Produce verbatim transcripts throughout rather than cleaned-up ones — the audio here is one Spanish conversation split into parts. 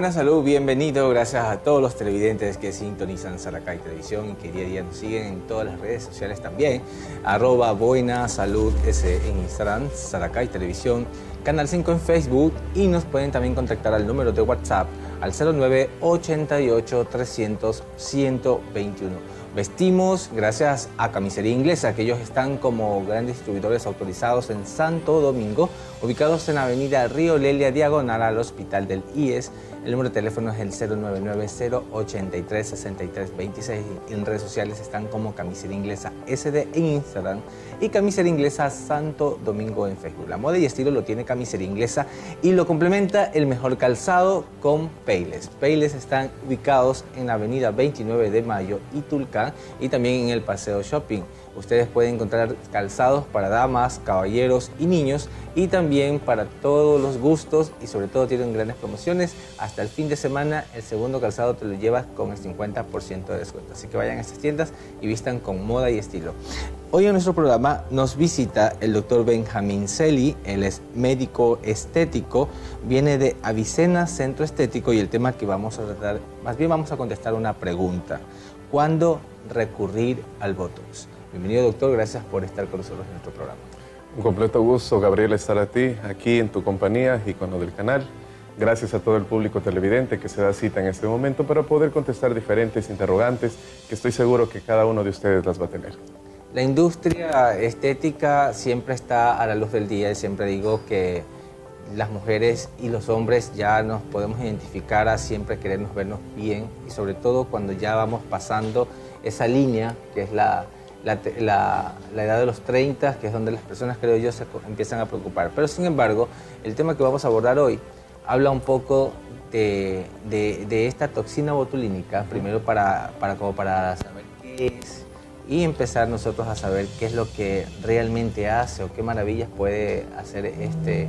Buena Salud, bienvenido. Gracias a todos los televidentes que sintonizan Saracay Televisión y que día a día nos siguen en todas las redes sociales también. Arroba Buena Salud S en Instagram, Saracay Televisión, Canal cinco en Facebook, y nos pueden también contactar al número de WhatsApp al cero nueve ochenta y ocho trescientos ciento veintiuno. Vestimos gracias a Camisería Inglesa, que ellos están como grandes distribuidores autorizados en Santo Domingo, ubicados en la avenida Río Lelia, diagonal al Hospital del I E S. El número de teléfono es el cero nueve nueve cero ochenta y tres sesenta y tres veintiséis. En redes sociales están como Camisería Inglesa S D en Instagram y Camisería Inglesa Santo Domingo en Facebook. La moda y estilo lo tiene Camisería Inglesa y lo complementa el mejor calzado con Payless. Payless están ubicados en la avenida veintinueve de Mayo y Tulcán, y también en el Paseo Shopping. Ustedes pueden encontrar calzados para damas, caballeros y niños, y también para todos los gustos, y sobre todo tienen grandes promociones. Hasta el fin de semana el segundo calzado te lo llevas con el cincuenta por ciento de descuento. Así que vayan a estas tiendas y vistan con moda y estilo. Hoy en nuestro programa nos visita el doctor Benjamín Celi. Él es médico estético, viene de Avicena Centro Estético, y el tema que vamos a tratar, más bien vamos a contestar una pregunta: ¿cuándo recurrir al Botox? Bienvenido, doctor, gracias por estar con nosotros en nuestro programa. Un completo gusto, Gabriel, estar a ti, aquí en tu compañía y con lo del canal. Gracias a todo el público televidente que se da cita en este momento para poder contestar diferentes interrogantes que estoy seguro que cada uno de ustedes las va a tener. La industria estética siempre está a la luz del día, y siempre digo que las mujeres y los hombres ya nos podemos identificar a siempre querernos vernos bien, y sobre todo cuando ya vamos pasando esa línea que es la, la, la, la edad de los treinta, que es donde las personas, creo yo, se empiezan a preocupar. Pero sin embargo, el tema que vamos a abordar hoy habla un poco de, de, de esta toxina botulínica, primero para, para, como para saber qué es, y empezar nosotros a saber qué es lo que realmente hace o qué maravillas puede hacer este,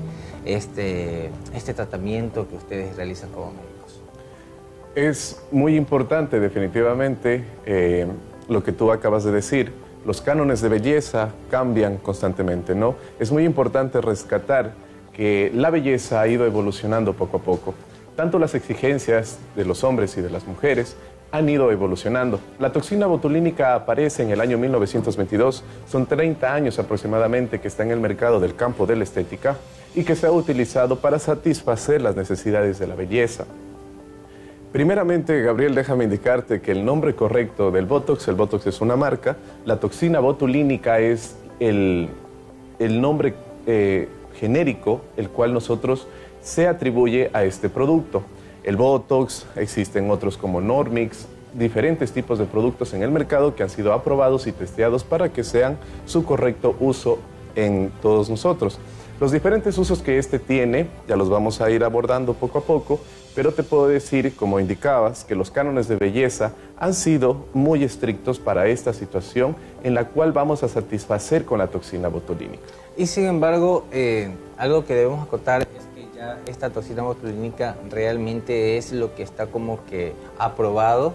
este, este tratamiento que ustedes realizan como médicos. Es muy importante, definitivamente, eh, lo que tú acabas de decir. Los cánones de belleza cambian constantemente, ¿no? Es muy importante rescatar que la belleza ha ido evolucionando poco a poco. Tanto las exigencias de los hombres y de las mujeres han ido evolucionando. La toxina botulínica aparece en el año mil novecientos veintidós, son treinta años aproximadamente que está en el mercado del campo de la estética y que se ha utilizado para satisfacer las necesidades de la belleza. Primeramente, Gabriel, déjame indicarte que el nombre correcto del Botox, el Botox es una marca, la toxina botulínica es el, el nombre eh, genérico, el cual nosotros se atribuye a este producto. El Botox, existen otros como Normix, diferentes tipos de productos en el mercado que han sido aprobados y testeados para que sean su correcto uso en todos nosotros. Los diferentes usos que este tiene, ya los vamos a ir abordando poco a poco, pero te puedo decir, como indicabas, que los cánones de belleza han sido muy estrictos para esta situación en la cual vamos a satisfacer con la toxina botulínica. Y sin embargo, eh, algo que debemos acotar es que ya esta toxina botulínica realmente es lo que está como que aprobado,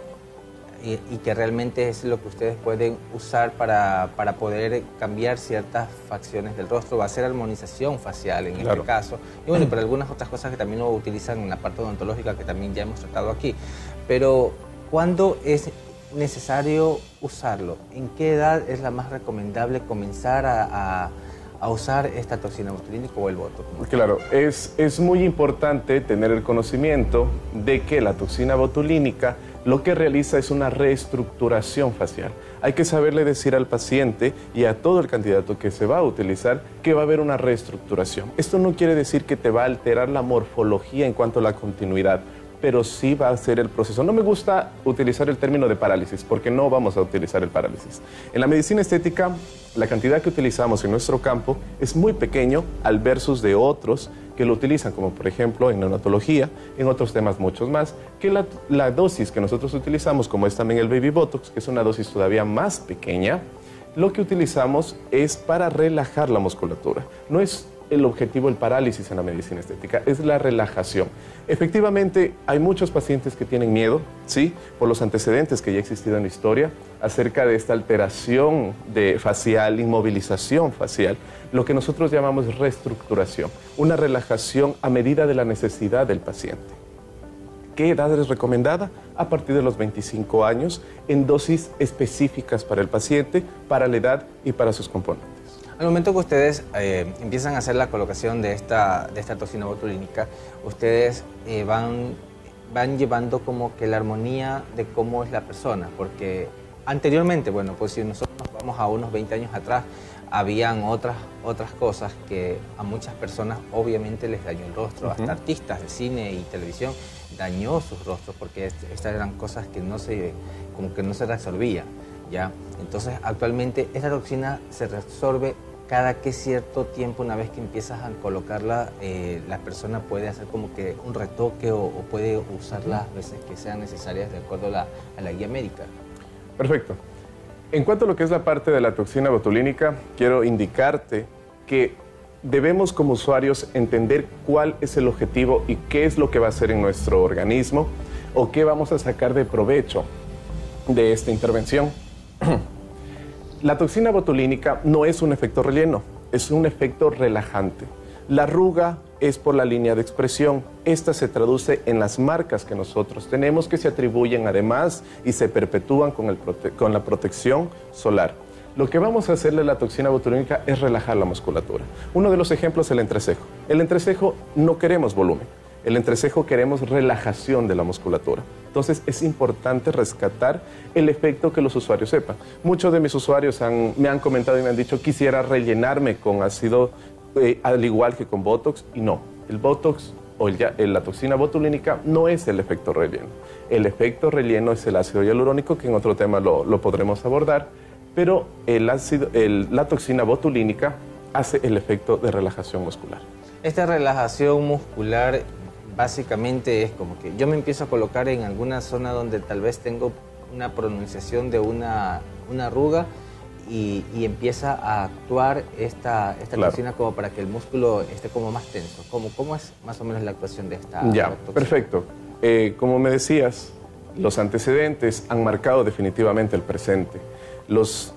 y, y que realmente es lo que ustedes pueden usar para, para poder cambiar ciertas facciones del rostro, va a ser armonización facial en Claro. este caso, y bueno, pero algunas otras cosas que también lo utilizan en la parte odontológica, que también ya hemos tratado aquí. Pero, ¿cuándo es necesario usarlo? ¿En qué edad es la más recomendable comenzar a, a, a usar esta toxina botulínica o el Botox? Claro, es, es muy importante tener el conocimiento de que la toxina botulínica lo que realiza es una reestructuración facial. Hay que saberle decir al paciente y a todo el candidato que se va a utilizar que va a haber una reestructuración. Esto no quiere decir que te va a alterar la morfología en cuanto a la continuidad, pero sí va a ser el proceso. No me gusta utilizar el término de parálisis, porque no vamos a utilizar el parálisis. En la medicina estética, la cantidad que utilizamos en nuestro campo es muy pequeño al versus de otros que lo utilizan, como por ejemplo en neonatología, en otros temas muchos más, que la, la dosis que nosotros utilizamos, como es también el Baby Botox, que es una dosis todavía más pequeña, lo que utilizamos es para relajar la musculatura. No es el objetivo el parálisis en la medicina estética, es la relajación. Efectivamente, hay muchos pacientes que tienen miedo, ¿sí?, por los antecedentes que ya ha existido en la historia, acerca de esta alteración de facial, inmovilización facial, lo que nosotros llamamos reestructuración, una relajación a medida de la necesidad del paciente. ¿Qué edad es recomendada? A partir de los veinticinco años, en dosis específicas para el paciente, para la edad y para sus componentes. Al momento que ustedes eh, empiezan a hacer la colocación de esta, de esta toxina botulínica, ustedes eh, van, van llevando como que la armonía de cómo es la persona, porque anteriormente, bueno, pues si nosotros nos vamos a unos veinte años atrás, habían otras, otras cosas que a muchas personas obviamente les dañó el rostro, uh-huh. hasta artistas de cine y televisión dañó sus rostros porque estas eran cosas que no se, como que no se resolvían, ¿ya? Entonces actualmente esta toxina se resuelve cada que cierto tiempo, una vez que empiezas a colocarla, eh, la persona puede hacer como que un retoque o, o puede usarla las veces que sean necesarias de acuerdo a la, a la guía médica. Perfecto. En cuanto a lo que es la parte de la toxina botulínica, quiero indicarte que debemos como usuarios entender cuál es el objetivo y qué es lo que va a hacer en nuestro organismo o qué vamos a sacar de provecho de esta intervención. La toxina botulínica no es un efecto relleno, es un efecto relajante. La arruga es por la línea de expresión. Esta se traduce en las marcas que nosotros tenemos, que se atribuyen además y se perpetúan con, el prote- con la protección solar. Lo que vamos a hacerle a la toxina botulínica es relajar la musculatura. Uno de los ejemplos es el entrecejo. El entrecejo no queremos volumen. El entrecejo queremos relajación de la musculatura. Entonces es importante rescatar el efecto que los usuarios sepan. Muchos de mis usuarios han, me han comentado y me han dicho quisiera rellenarme con ácido eh, al igual que con Botox, y no. El Botox o el, la toxina botulínica no es el efecto relleno. El efecto relleno es el ácido hialurónico, que en otro tema lo, lo podremos abordar, pero el ácido, el, la toxina botulínica hace el efecto de relajación muscular. Esta relajación muscular básicamente es como que yo me empiezo a colocar en alguna zona donde tal vez tengo una pronunciación de una, una arruga y, y empieza a actuar esta, esta claro. toxina como para que el músculo esté como más tenso. ¿Cómo, cómo es más o menos la actuación de esta Ya, toxina? Perfecto. Eh, como me decías, los antecedentes han marcado definitivamente el presente. Los,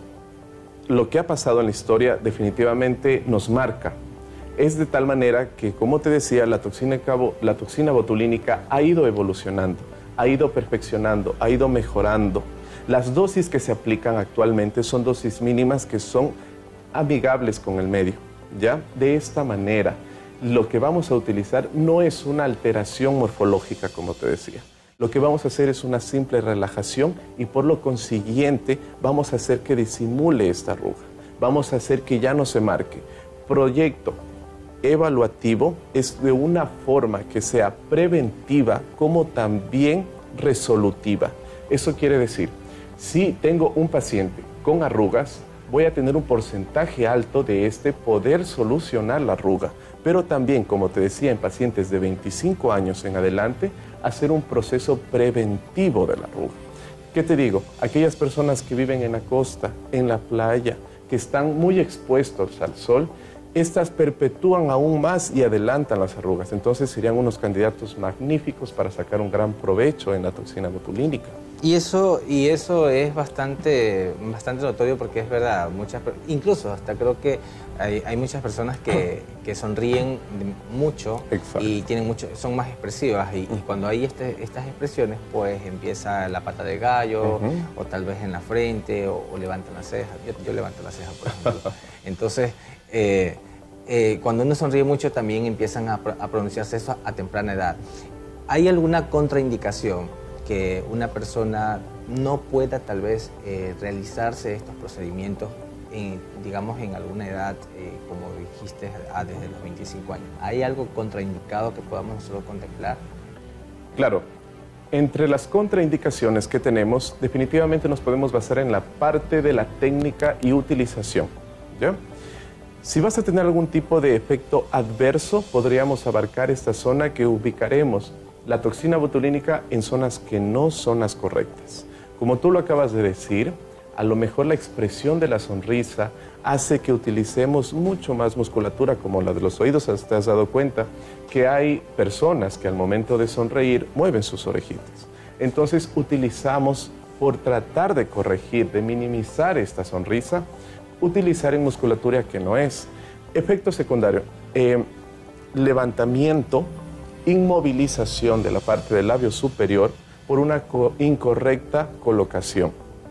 lo que ha pasado en la historia definitivamente nos marca. Es de tal manera que, como te decía, la toxina, la toxina botulínica ha ido evolucionando, ha ido perfeccionando, ha ido mejorando. Las dosis que se aplican actualmente son dosis mínimas que son amigables con el medio, ¿ya? De esta manera, lo que vamos a utilizar no es una alteración morfológica, como te decía. Lo que vamos a hacer es una simple relajación y por lo consiguiente vamos a hacer que disimule esta arruga. Vamos a hacer que ya no se marque. Proyecto evaluativo es de una forma que sea preventiva como también resolutiva. Eso quiere decir, si tengo un paciente con arrugas, voy a tener un porcentaje alto de este poder solucionar la arruga, pero también, como te decía, en pacientes de veinticinco años en adelante, hacer un proceso preventivo de la arruga. ¿Qué te digo? Aquellas personas que viven en la costa, en la playa, que están muy expuestos al sol, estas perpetúan aún más y adelantan las arrugas. Entonces serían unos candidatos magníficos para sacar un gran provecho en la toxina botulínica. Y eso, y eso es bastante, bastante notorio porque es verdad, muchas, incluso hasta creo que hay, hay muchas personas que, que sonríen mucho. Exacto. Y tienen mucho, son más expresivas y, y cuando hay este, estas expresiones pues empieza la pata de gallo, uh-huh. o tal vez en la frente o, o levantan las cejas. Yo, yo levanto las cejas, por ejemplo. Entonces, eh, eh, cuando uno sonríe mucho también empiezan a, a pronunciarse eso a temprana edad. ¿Hay alguna contraindicación que una persona no pueda tal vez eh, realizarse estos procedimientos, en, digamos, en alguna edad, eh, como dijiste, a, desde los veinticinco años? ¿Hay algo contraindicado que podamos nosotros contemplar? Claro. Entre las contraindicaciones que tenemos, definitivamente nos podemos basar en la parte de la técnica y utilización, ¿ya? Si vas a tener algún tipo de efecto adverso, podríamos abarcar esta zona que ubicaremos la toxina botulínica en zonas que no son las correctas. Como tú lo acabas de decir, a lo mejor la expresión de la sonrisa hace que utilicemos mucho más musculatura, como la de los oídos. Te has dado cuenta que hay personas que al momento de sonreír mueven sus orejitas. Entonces utilizamos, por tratar de corregir, de minimizar esta sonrisa, utilizar en musculatura que no es. Efecto secundario, eh, levantamiento inmovilización de la parte del labio superior por una co- incorrecta colocación.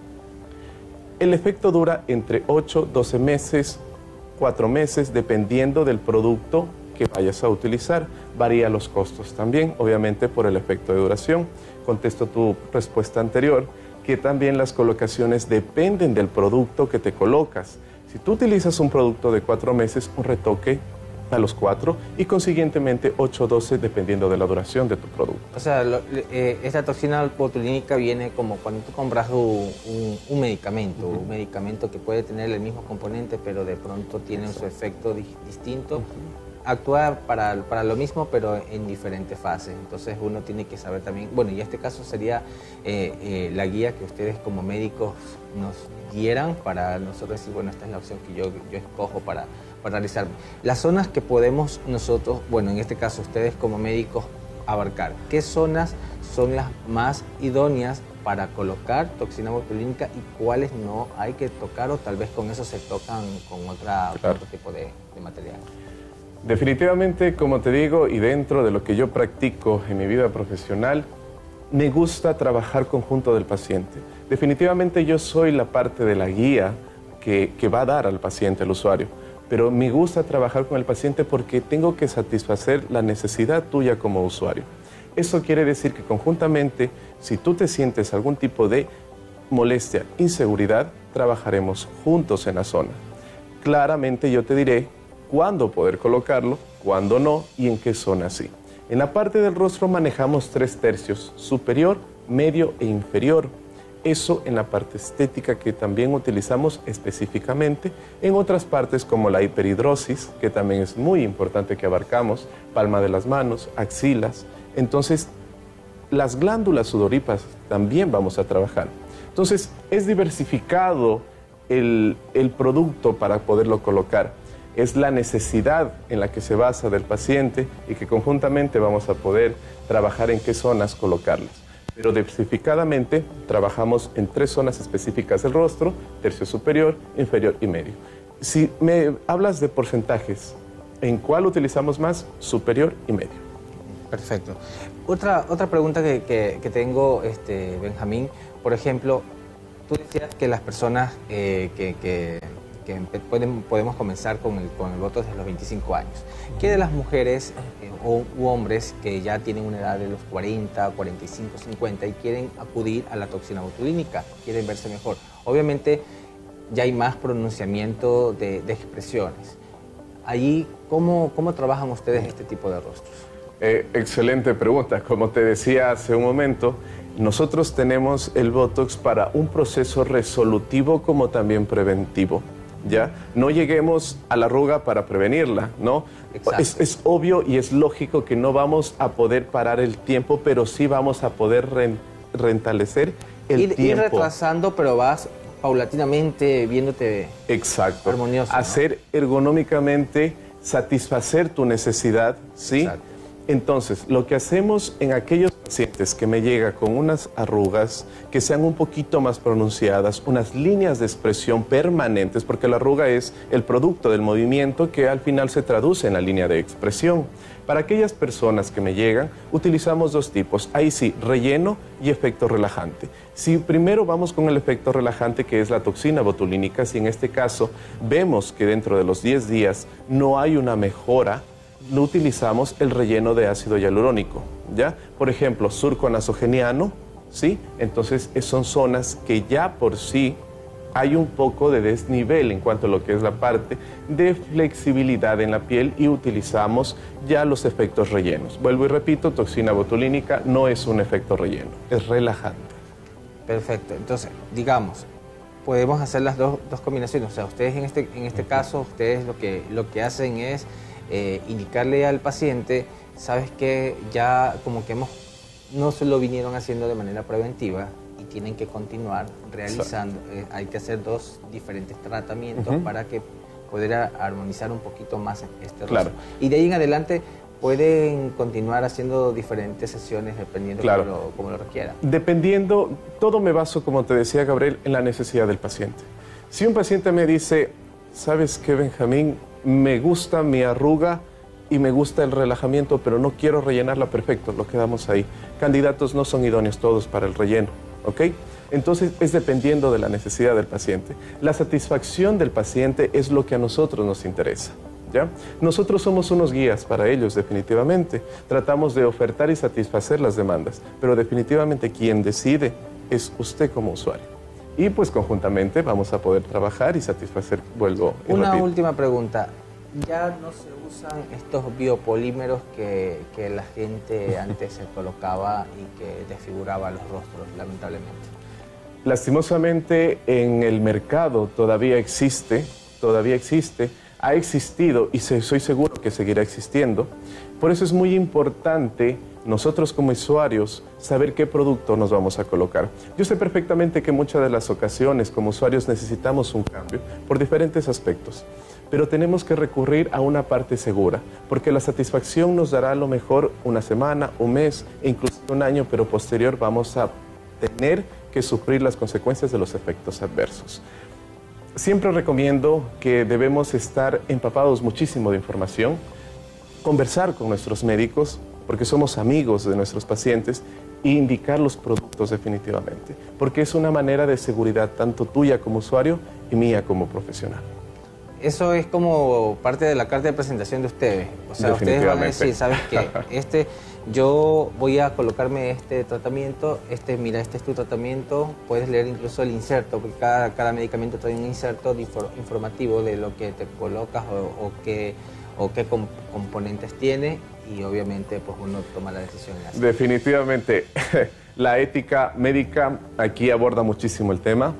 El efecto dura entre ocho, doce meses, cuatro meses, dependiendo del producto que vayas a utilizar. Varía los costos también, obviamente por el efecto de duración. Contesto tu respuesta anterior, que también las colocaciones dependen del producto que te colocas. Si tú utilizas un producto de cuatro meses, un retoque a los cuatro y consiguientemente ocho o doce dependiendo de la duración de tu producto. O sea, lo, eh, esta toxina botulínica viene como cuando tú compras un, un, un medicamento, uh-huh. un medicamento que puede tener el mismo componente, pero de pronto tiene su efecto di distinto. Uh-huh. Actúa para, para lo mismo, pero en diferentes fases. Entonces uno tiene que saber también, bueno, y este caso sería eh, eh, la guía que ustedes como médicos nos dieran para nosotros decir, bueno, esta es la opción que yo, yo escojo para, para realizar. Las zonas que podemos nosotros, bueno, en este caso ustedes como médicos, abarcar. ¿Qué zonas son las más idóneas para colocar toxina botulínica y cuáles no hay que tocar o tal vez con eso se tocan con otra, claro. otro tipo de, de material? Definitivamente, como te digo, y dentro de lo que yo practico en mi vida profesional, me gusta trabajar conjunto del paciente. Definitivamente yo soy la parte de la guía que, que va a dar al paciente, al usuario, pero me gusta trabajar con el paciente porque tengo que satisfacer la necesidad tuya como usuario. Eso quiere decir que conjuntamente, si tú te sientes algún tipo de molestia, inseguridad, trabajaremos juntos en la zona. Claramente yo te diré cuándo poder colocarlo, cuándo no y en qué zona sí. En la parte del rostro manejamos tres tercios, superior, medio e inferior. Eso en la parte estética que también utilizamos específicamente. En otras partes como la hiperhidrosis, que también es muy importante que abarcamos, palma de las manos, axilas. Entonces, las glándulas sudoríparas también vamos a trabajar. Entonces, es diversificado el, el producto para poderlo colocar. Es la necesidad en la que se basa del paciente y que conjuntamente vamos a poder trabajar en qué zonas colocarlas. Pero diversificadamente trabajamos en tres zonas específicas del rostro, tercio superior, inferior y medio. Si me hablas de porcentajes, ¿en cuál utilizamos más? Superior y medio. Perfecto. Otra, otra pregunta que, que, que tengo, este, Benjamín, por ejemplo, tú decías que las personas eh, que... que que pueden, podemos comenzar con el, con el voto desde los veinticinco años. ¿Qué de las mujeres eh, o u hombres que ya tienen una edad de los cuarenta, cuarenta y cinco, cincuenta y quieren acudir a la toxina botulínica, quieren verse mejor? Obviamente ya hay más pronunciamiento de, de expresiones. Allí, ¿cómo, ¿cómo trabajan ustedes este tipo de rostros? Eh, excelente pregunta. Como te decía hace un momento, nosotros tenemos el Botox para un proceso resolutivo como también preventivo. ¿Ya? No lleguemos a la arruga para prevenirla, ¿no? Es, es obvio y es lógico que no vamos a poder parar el tiempo, pero sí vamos a poder re, rentalecer el ir, tiempo. Ir retrasando, pero vas paulatinamente viéndote Exacto. armonioso, ¿no? Hacer ergonómicamente, satisfacer tu necesidad, ¿sí? Exacto. Entonces, lo que hacemos en aquellos pacientes que me llegan con unas arrugas que sean un poquito más pronunciadas, unas líneas de expresión permanentes, porque la arruga es el producto del movimiento que al final se traduce en la línea de expresión. Para aquellas personas que me llegan, utilizamos dos tipos. Ahí sí, relleno y efecto relajante. Si primero vamos con el efecto relajante, que es la toxina botulínica, si en este caso vemos que dentro de los diez días no hay una mejora, no utilizamos el relleno de ácido hialurónico, ¿ya? Por ejemplo, surco nasogeniano, ¿sí? Entonces, son zonas que ya por sí hay un poco de desnivel en cuanto a lo que es la parte de flexibilidad en la piel y utilizamos ya los efectos rellenos. Vuelvo y repito, toxina botulínica no es un efecto relleno, es relajante. Perfecto. Entonces, digamos, podemos hacer las dos, dos combinaciones. O sea, ustedes en este, en este caso, ustedes lo que, lo que hacen es Eh, indicarle al paciente, sabes que ya como que hemos, no se lo vinieron haciendo de manera preventiva y tienen que continuar realizando, eh, hay que hacer dos diferentes tratamientos uh-huh. para que poder armonizar un poquito más este rostro. Claro. Y de ahí en adelante pueden continuar haciendo diferentes sesiones dependiendo claro. como, lo, como lo requiera. Dependiendo, todo me baso, como te decía Gabriel, en la necesidad del paciente. Si un paciente me dice, ¿sabes qué, Benjamín? Me gusta mi arruga y me gusta el relajamiento, pero no quiero rellenarla perfecto, lo quedamos ahí. Candidatos no son idóneos todos para el relleno, ¿ok? Entonces es dependiendo de la necesidad del paciente. La satisfacción del paciente es lo que a nosotros nos interesa, ¿ya? Nosotros somos unos guías para ellos, definitivamente. Tratamos de ofertar y satisfacer las demandas, pero definitivamente quien decide es usted como usuario. Y pues conjuntamente vamos a poder trabajar y satisfacer, vuelvo y Una repito. última pregunta. Ya no se usan estos biopolímeros que, que la gente antes se colocaba y que desfiguraba los rostros, lamentablemente. Lastimosamente en el mercado todavía existe, todavía existe, ha existido y se, soy seguro que seguirá existiendo. Por eso es muy importante nosotros como usuarios saber qué producto nos vamos a colocar. Yo sé perfectamente que muchas de las ocasiones como usuarios necesitamos un cambio por diferentes aspectos, pero tenemos que recurrir a una parte segura, porque la satisfacción nos dará a lo mejor una semana, un mes e incluso un año, pero posterior vamos a tener que sufrir las consecuencias de los efectos adversos. Siempre recomiendo que debemos estar empapados muchísimo de información, conversar con nuestros médicos, porque somos amigos de nuestros pacientes, e indicar los productos definitivamente, porque es una manera de seguridad tanto tuya como usuario y mía como profesional. Eso es como parte de la carta de presentación de ustedes. O sea, ustedes van a decir, ¿sabes qué? Este, yo voy a colocarme este tratamiento, este, mira, este es tu tratamiento, puedes leer incluso el inserto, porque cada, cada medicamento trae un inserto informativo de lo que te colocas o, o qué, o qué comp componentes tiene, y obviamente pues uno toma la decisión. Así. Definitivamente, la ética médica aquí aborda muchísimo el tema.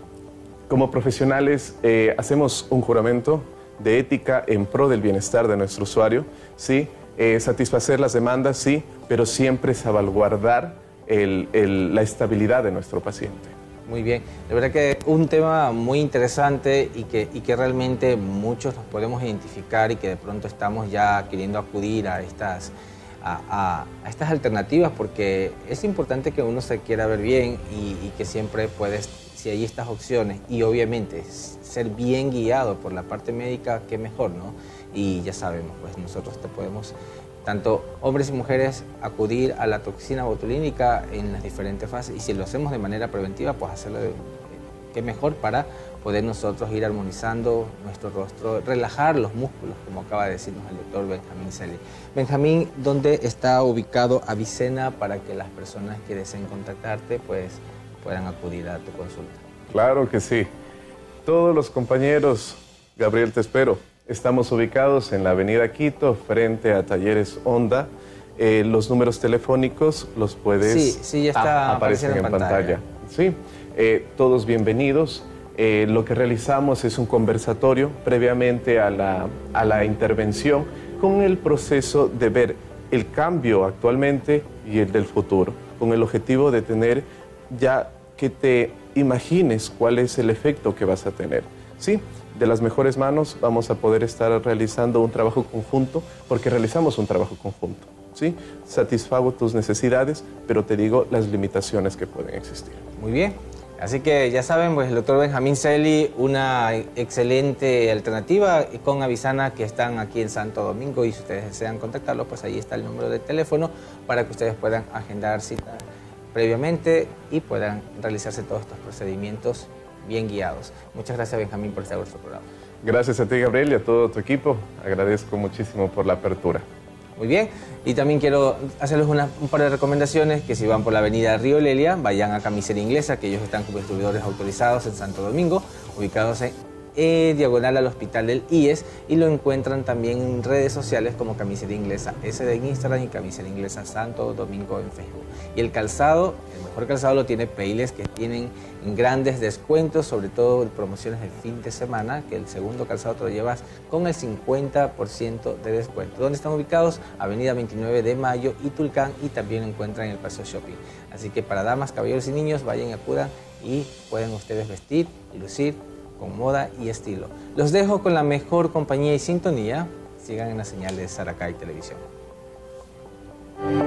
Como profesionales eh, hacemos un juramento de ética en pro del bienestar de nuestro usuario, ¿sí? Eh, satisfacer las demandas, sí, pero siempre salvaguardar el, el, la estabilidad de nuestro paciente. Muy bien, de verdad que un tema muy interesante y que, y que realmente muchos nos podemos identificar y que de pronto estamos ya queriendo acudir a estas, a, a, a estas alternativas, porque es importante que uno se quiera ver bien y, y que siempre puedes, si hay estas opciones, y obviamente ser bien guiado por la parte médica, qué mejor, ¿no? Y ya sabemos, pues nosotros te podemos, tanto hombres y mujeres, acudir a la toxina botulínica en las diferentes fases, y si lo hacemos de manera preventiva, pues hacerlo de, qué mejor para poder nosotros ir armonizando nuestro rostro, relajar los músculos, como acaba de decirnos el doctor Benjamín Celi. Benjamín, ¿dónde está ubicado Avicena para que las personas que deseen contactarte pues puedan acudir a tu consulta? Claro que sí. Todos los compañeros, Gabriel, te espero. Estamos ubicados en la avenida Quito, frente a Talleres Honda. Eh, los números telefónicos los puedes... Sí, sí, ya está aparecen en pantalla. pantalla. Sí, eh, todos bienvenidos. Eh, lo que realizamos es un conversatorio previamente a la, a la intervención con el proceso de ver el cambio actualmente y el del futuro, con el objetivo de tener ya que te imagines cuál es el efecto que vas a tener. Sí, de las mejores manos vamos a poder estar realizando un trabajo conjunto, porque realizamos un trabajo conjunto, ¿sí? Satisfago tus necesidades, pero te digo las limitaciones que pueden existir. Muy bien. Así que ya saben, pues el doctor Benjamín Celi, una excelente alternativa con Avicena, que están aquí en Santo Domingo, y si ustedes desean contactarlo, pues ahí está el número de teléfono para que ustedes puedan agendar cita previamente y puedan realizarse todos estos procedimientos bien guiados. Muchas gracias, Benjamín, por estar en nuestro programa. Gracias a ti, Gabriel, y a todo tu equipo. Agradezco muchísimo por la apertura. Muy bien, y también quiero hacerles una, un par de recomendaciones, que si van por la avenida Río Lelia, vayan a Camisería Inglesa, que ellos están como distribuidores autorizados en Santo Domingo, ubicados en eh, diagonal al Hospital del I E S, y lo encuentran también en redes sociales como Camisería Inglesa S de Instagram y Camisería Inglesa Santo Domingo en Facebook. Y el calzado, el mejor calzado lo tiene Payless, que tienen grandes descuentos, sobre todo en promociones del fin de semana, que el segundo calzado te lo llevas con el cincuenta por ciento de descuento. ¿Dónde están ubicados? Avenida veintinueve de Mayo y Tulcán, y también lo encuentran en el Paseo Shopping. Así que para damas, caballeros y niños, vayan y acudan y pueden ustedes vestir y lucir con moda y estilo. Los dejo con la mejor compañía y sintonía. Sigan en la señal de Saracay Televisión.